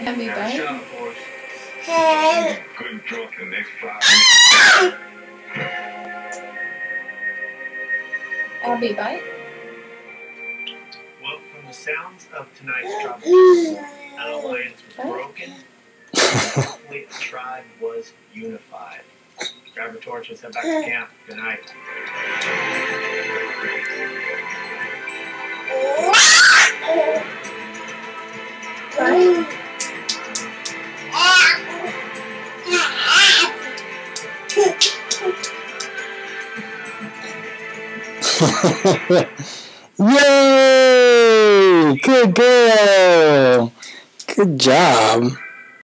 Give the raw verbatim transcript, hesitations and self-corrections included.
Abbey bite. Good drunk the next five Abbey bite. Well, from the sounds of tonight's trouble, an alliance was broken. Hopefully, a tribe was unified. Grab a torch and head back to camp. Good night. Yay! Good girl! Good job.